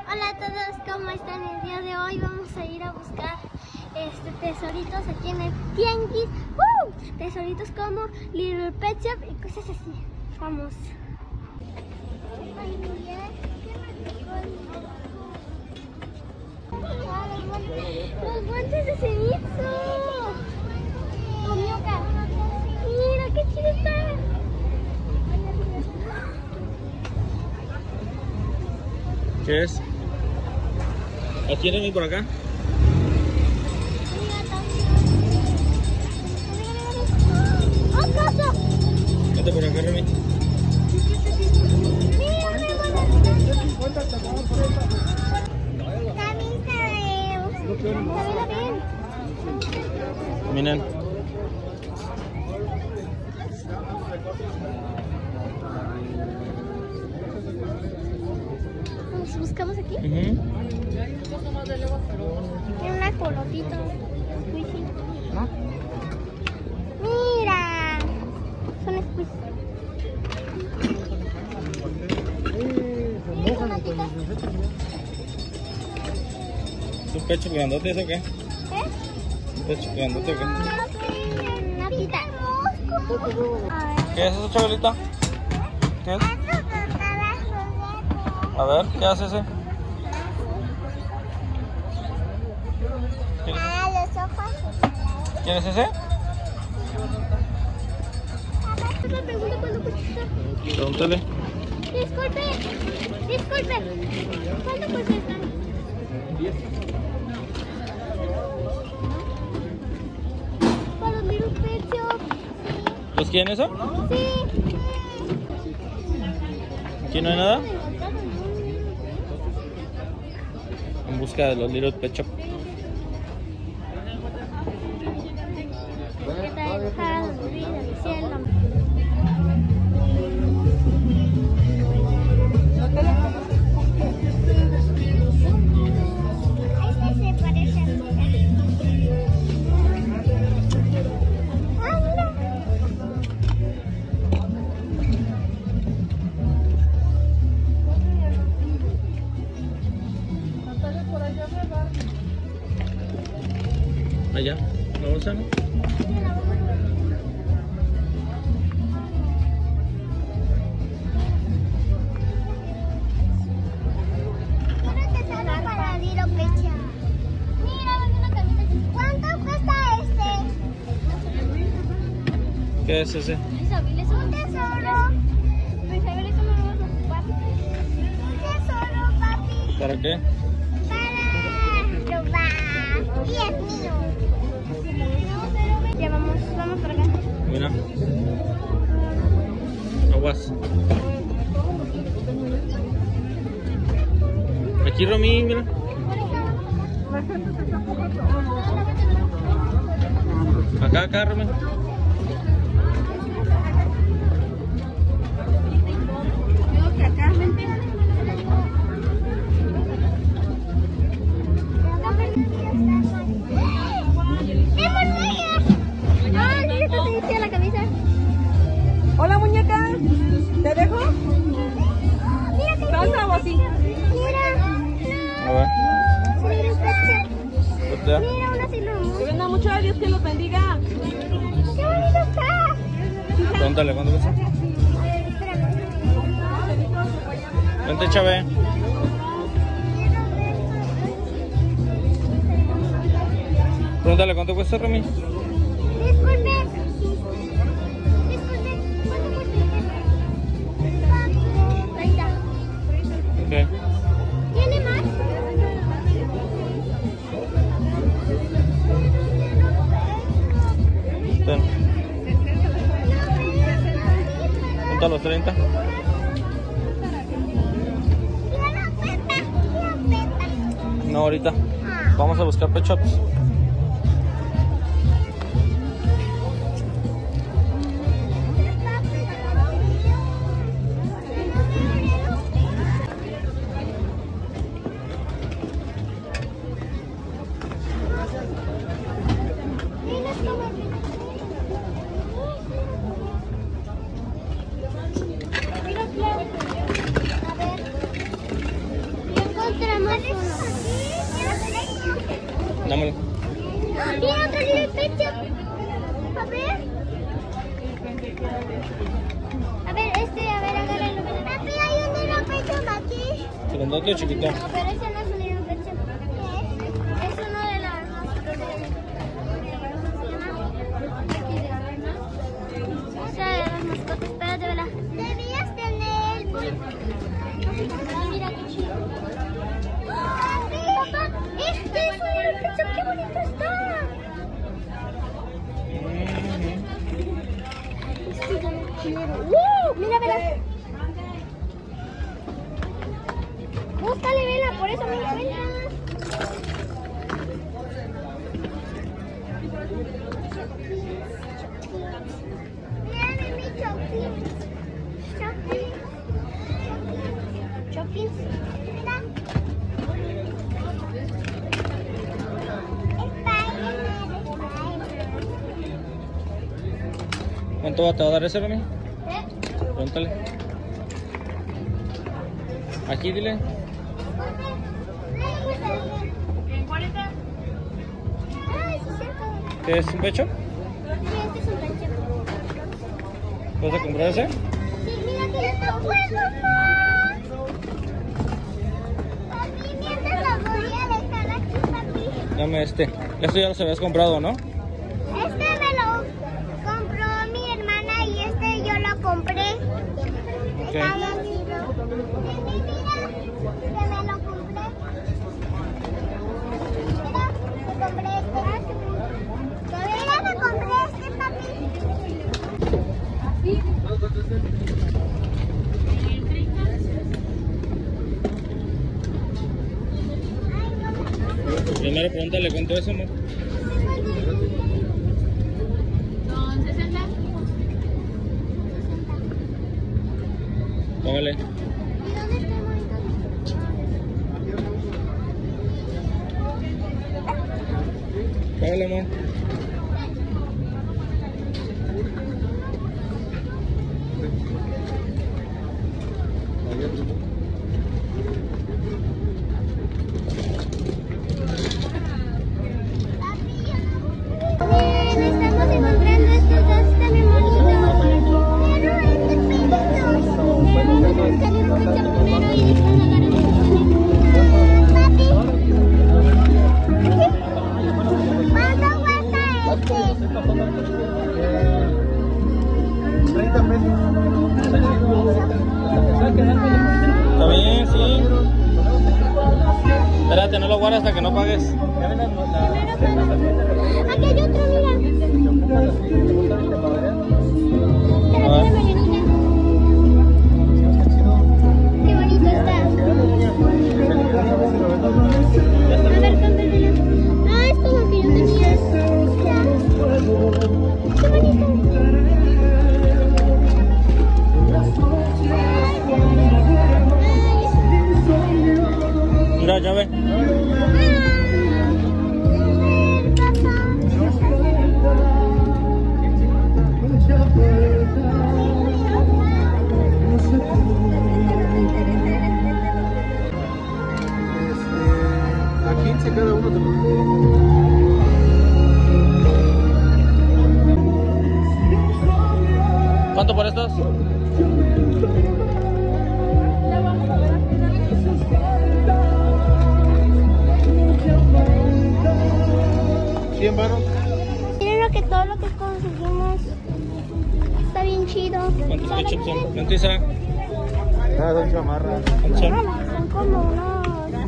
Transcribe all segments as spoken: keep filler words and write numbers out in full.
Hola a todos, ¿cómo están? El día de hoy vamos a ir a buscar este, tesoritos aquí en el tianguis. ¡Uh! Tesoritos como Little Pet Shop y cosas así. Vamos. Ay, mira, ¿qué me tocó? Ah, los guantes, los guantes de Zenitsu. Mira, qué chido está. ¿Qué es? ¿Quieren ir por acá? ¡Oh, casa! Vete por acá, Remy. Miren. ¿Nos buscamos aquí? Uh-huh. Tiene una colotito. ¿No? Mira. Son squeeze. ¿Es un pecho grandote eso o qué? ¿Eh? ¿Un pecho grandote o qué? Una pita. ¿Qué es eso, chavalita? ¿Qué es? A ver, ¿qué hace ese? Ah, los ojos. ¿Quién es ese? Una pregunta, ¿cuánto cuesta? Pregúntale. Disculpe, disculpe. ¿Cuánto cuesta esta? Para los Little Pet Shop. ¿Los quieren eso? Sí. ¿Aquí no hay nada? En busca de los Little Pet Shop. ¿Qué tal está la vida del cielo? Este se parece a mí. Ah, mira. Allá, ¿la bolsa no? Una tesoro para Little Pet Shop. Mira, ven una camisa. ¿Cuánto cuesta este? ¿Qué es ese? Un tesoro. Pues a ver, eso me vamos a ocupar. Un tesoro, papi. ¿Para qué? Para robar. Y es mío. Ya vamos, vamos por acá. Mira. Aguas. Aquí, Romy, mira. Acá, acá, Romy. Hola, muñeca. ¿Te dejo? ¿Salsa o así? A ver. Mira, mira una silueta. Que venga mucho, Dios que los bendiga. ¡Qué bonito está! Pregúntale, ¿cuánto cuesta? A ver, espérame. Vente, Chave. Pregúntale, ¿cuánto cuesta, Romy? Disculpe. Disculpe. ¿Cuánto cuesta? treinta. ¿Qué? ¿Tiene más? Ten. Junta los treinta. No, ahorita. Vamos a buscar Pet Shops. Mira, Dámelo. Mira otro Little Pet Shop. A ver. A ver, este, a ver, agárralo. Papi, hay un Little Pet Shop aquí. ¿Grandote o chiquito? No, pero ese no es un Little Pet Shop. ¿Qué es? Es uno de las mascotas de... O sea, de las mascotas, espérate, ¿verdad? Debías tener... Mira qué chido. Papá, este es un Little Pet Shop, qué bonito está. Este yo lo quiero. ¡Uh! Mira, Vela. Búscale, Vela, por eso me encuentras. Mira, mi Chopkins. Chopkins. Chopkins. Mira. ¿Cuánto va- te va a dar ese, Rami? ¿Eh? Pregúntale. Aquí, dile. cuarenta. Ay, sí es cierto. ¿Qué es un pecho? Sí, este es un pecho. ¿Vas a comprar ese? Sí, mira que no puedo más. Papi, mientras lo voy a dejar aquí, papi. Dame este. Esto ya los habías comprado, ¿no? Este me lo compró mi hermana y este yo lo compré. Ok. Está bien chido. Mimi, mira, que me lo compré. Mira, me compré este. Mira, me compré este, papi. Primero pregúntale cuánto es, amor. Son sesenta. Págale. ¿Y dónde está el monitor? Págale, amor. Miren, estamos encontrando estos dos, están bien bonitos. Pero este pequeño. Vamos a buscar el coche primero y después agarramos este. Papi. ¿Cuánto cuesta este? treinta pesos. ¿Está bien? Sí. Espérate, no lo guardes hasta que no pagues. Aquí hay otro, mira. A ver. Qué bonito está. A ver, cómpramelo. Ah, es como el que yo tenía. Qué bonito. Mira, ya ve. A quince cada uno de ¿Cuánto por estos? cien baros. Miren lo que todo lo que conseguimos. Está bien chido. ¿Cuántos ketchup son? ¿Mentisa? Ah, son chamarras. ¿Cuántos son? Son como unos.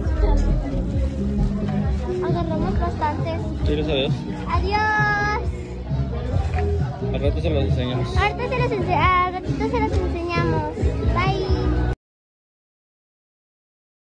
Agarramos bastantes. Sí, gracias a Dios. Adiós. Al rato se los enseñamos. Ahorita se los ense- a ratito se los enseñamos.